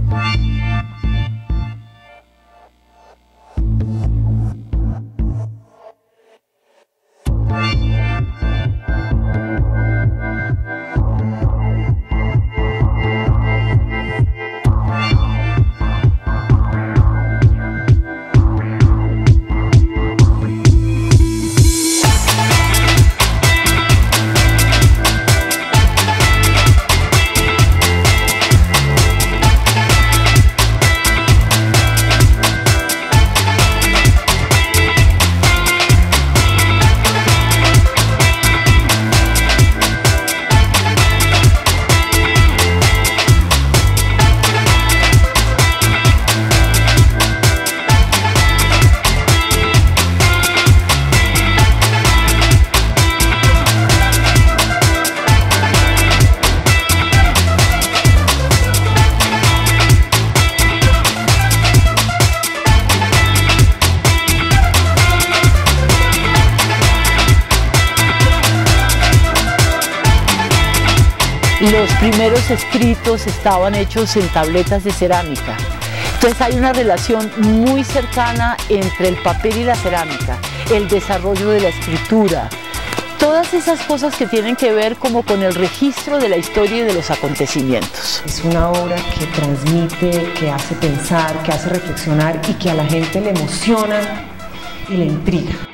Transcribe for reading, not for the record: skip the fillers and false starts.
Los primeros escritos estaban hechos en tabletas de cerámica. Entonces hay una relación muy cercana entre el papel y la cerámica, el desarrollo de la escritura, todas esas cosas que tienen que ver como con el registro de la historia y de los acontecimientos. Es una obra que transmite, que hace pensar, que hace reflexionar y que a la gente le emociona y le intriga.